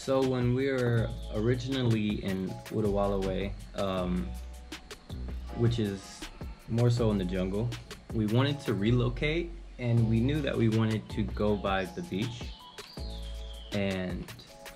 So when we were originally in Utawalawe, which is more so in the jungle, we wanted to relocate, and we knew that we wanted to go by the beach. And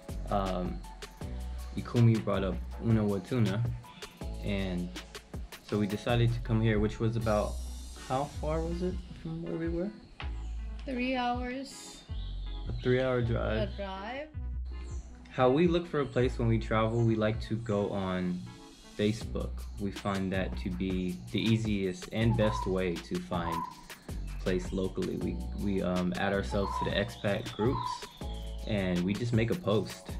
Ikumi brought up UNAWATUNA, and so we decided to come here, which was about, how far was it from where we were? 3 hours. A 3-hour drive. A drive. How we look for a place when we travel, we like to go on Facebook. We find that to be the easiest and best way to find a place locally. We add ourselves to the expat groups, and we just make a post.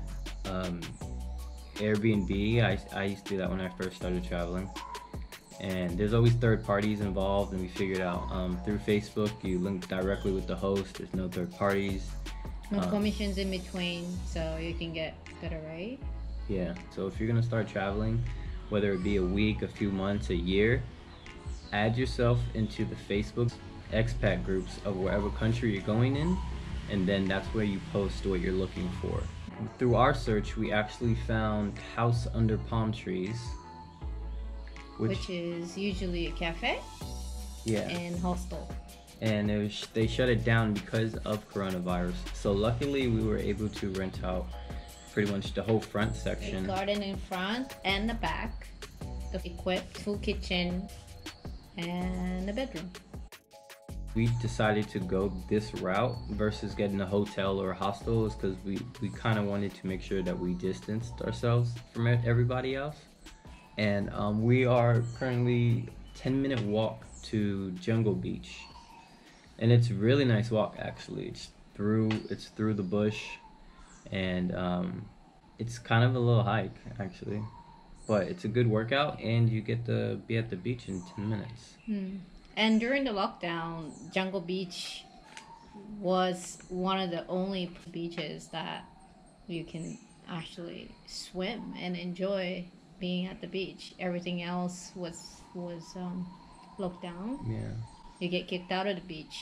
Airbnb, I used to do that when I first started traveling. And there's always third parties involved, and we figured out through Facebook, you link directly with the host. There's no third parties. No commissions in between, so you can get better rate. Yeah, so if you're gonna start traveling, whether it be a week, a few months, a year, add yourself into the Facebook expat groups of wherever country you're going in, and then that's where you post what you're looking for. Through our search, we actually found House Under Palm Trees, which is usually a cafe. Yeah. And hostel. And they shut it down because of coronavirus. So luckily we were able to rent out pretty much the whole front section. A garden in front and the back, equipped, full kitchen, and a bedroom. We decided to go this route versus getting a hotel or a hostel is because we kind of wanted to make sure that we distanced ourselves from everybody else. And we are currently 10-minute walk to Jungle Beach. And it's a really nice walk, actually. It's through the bush, and it's kind of a little hike, actually. But it's a good workout, and you get to be at the beach in 10 minutes. And during the lockdown, Jungle Beach was one of the only beaches that you can actually swim and enjoy being at the beach. Everything else was locked down. Yeah. You get kicked out of the beach.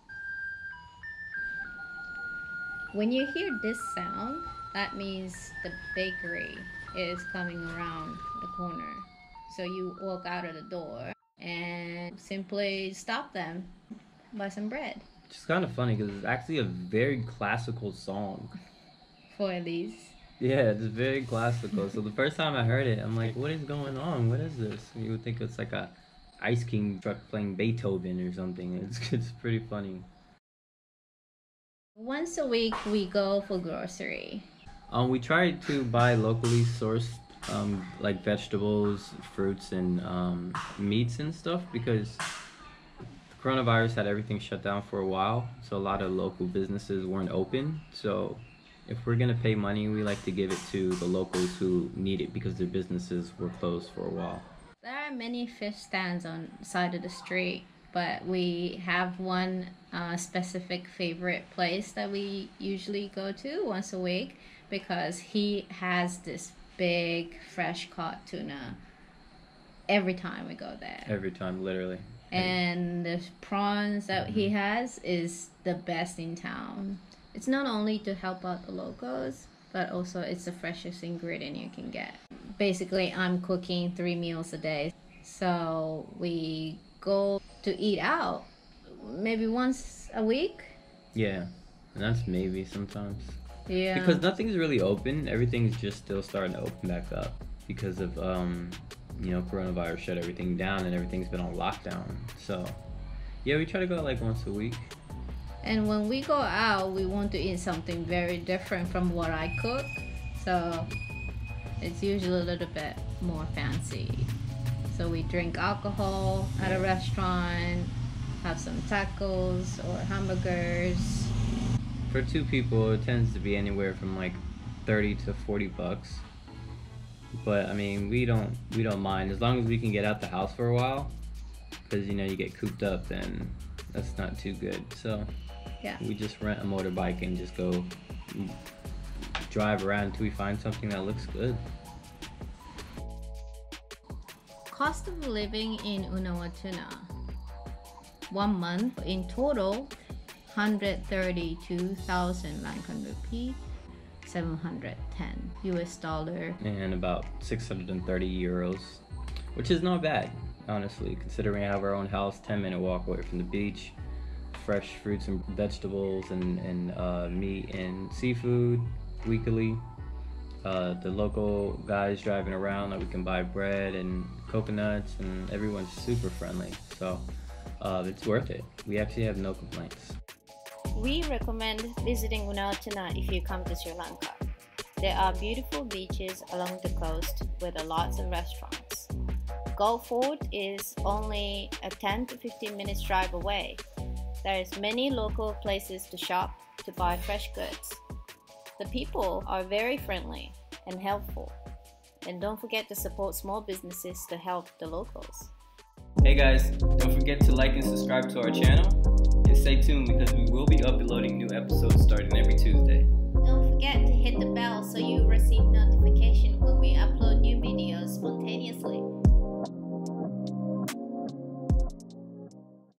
When you hear this sound, that means the bakery is coming around the corner. So you walk out of the door and simply stop them, buy some bread. Which is kind of funny because it's actually a very classical song. For Elise. Yeah, it's very classical. So the first time I heard it, I'm like, what is going on? What is this? You would think it's like a Ice King truck playing Beethoven or something. It's pretty funny. Once a week we go for grocery. We try to buy locally sourced like vegetables, fruits, and meats and stuff, because the coronavirus had everything shut down for a while, so a lot of local businesses weren't open. So if we're gonna pay money, we like to give it to the locals who need it because their businesses were closed for a while. There are many fish stands on the side of the street, but we have one specific favorite place that we usually go to once a week, because he has this big fresh caught tuna every time we go there. Every time, literally. And the prawns that he has is the best in town. It's not only to help out the locals, but also it's the freshest ingredient you can get. Basically, I'm cooking 3 meals a day. So we go to eat out maybe once a week. Yeah, and that's maybe sometimes. Yeah. Because nothing's really open. Everything's just still starting to open back up because of, coronavirus shut everything down and everything's been on lockdown. So, yeah, we try to go like once a week. And when we go out, we want to eat something very different from what I cook. So it's usually a little bit more fancy. So we drink alcohol at a restaurant, have some tacos or hamburgers. For 2 people, it tends to be anywhere from like 30 to 40 bucks. But I mean, we don't mind as long as we can get out the house for a while, because you get cooped up, then that's not too good. So yeah, we just rent a motorbike and just go drive around until we find something that looks good. Cost of living in UNAWATUNA. 1 month in total, 132,900 P. 710 US dollar. And about 630 euros, which is not bad, honestly, considering I have our own house, 10-minute walk away from the beach, fresh fruits and vegetables and meat and seafood weekly. The local guys driving around that we can buy bread and coconuts, and everyone's super friendly, so it's worth it. We actually have no complaints. We recommend visiting UNAWATUNA if you come to Sri Lanka. There are beautiful beaches along the coast with lots of restaurants. Gulf Fort is only a 10 to 15 minutes drive away. There's many local places to shop to buy fresh goods. The people are very friendly and helpful. And don't forget to support small businesses to help the locals. Hey guys, don't forget to like and subscribe to our channel, and stay tuned because we will be uploading new episodes starting every Tuesday. Don't forget to hit the bell so you